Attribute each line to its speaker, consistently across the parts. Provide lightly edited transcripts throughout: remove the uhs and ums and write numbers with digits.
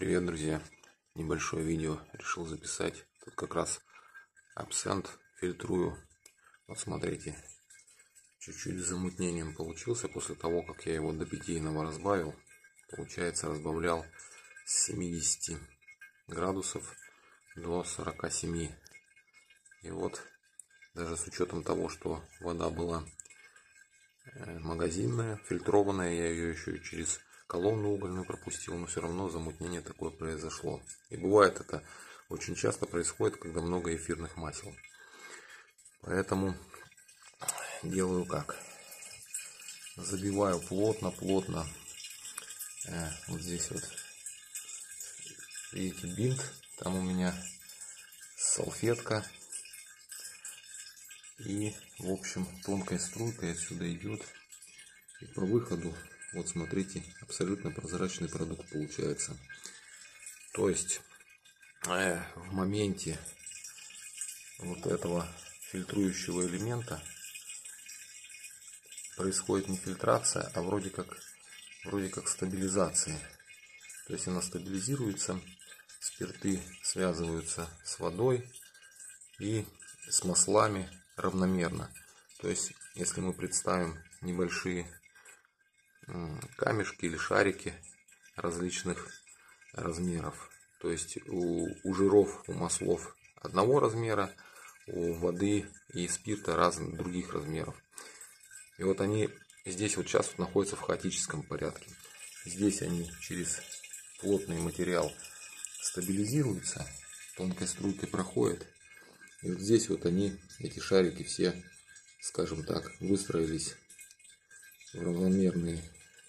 Speaker 1: Привет, друзья! Небольшое видео решил записать. Тут как раз абсент фильтрую. Вот смотрите, чуть-чуть с замутнением получился после того, как я его до питейного разбавил. Получается, разбавлял с 70 градусов до 47. И вот даже с учетом того, что вода была магазинная, фильтрованная, я ее еще и через колонну угольную пропустил, но все равно замутнение такое произошло. И бывает это очень часто происходит, когда много эфирных масел. Поэтому делаю как? Забиваю плотно. Вот здесь вот, видите, бинт. Там у меня салфетка. И, в общем, тонкой струйкой отсюда идет. И по выходу, вот смотрите, абсолютно прозрачный продукт получается. То есть в моменте вот этого фильтрующего элемента происходит не фильтрация, а вроде как стабилизация. То есть она стабилизируется, спирты связываются с водой и с маслами равномерно. То есть если мы представим небольшие камешки или шарики различных размеров, то есть у жиров, у маслов одного размера, у воды и спирта разных других размеров. И вот они здесь вот сейчас вот находятся в хаотическом порядке. Здесь они через плотный материал стабилизируются, тонкой струйкой проходят. И вот здесь вот они, эти шарики все, скажем так, выстроились в равномерные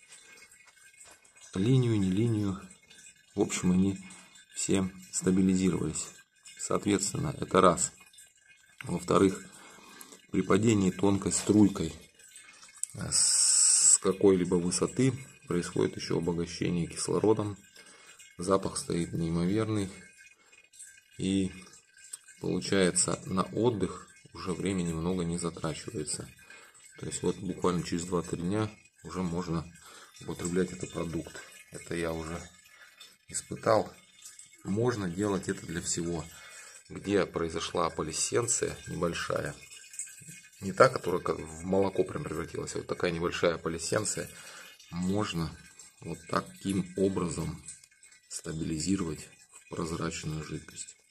Speaker 1: линию, не линию. В общем, они все стабилизировались. Соответственно, это раз. Во-вторых, при падении тонкой струйкой с какой-либо высоты происходит еще обогащение кислородом. Запах стоит неимоверный. И получается, на отдых уже времени много не затрачивается. То есть вот буквально через 2-3 дня уже можно употреблять этот продукт. Это я уже испытал. Можно делать это для всего. Где произошла апполесценция небольшая, не та, которая как в молоко прям превратилась, а вот такая небольшая апполесценция, можно вот таким образом стабилизировать в прозрачную жидкость.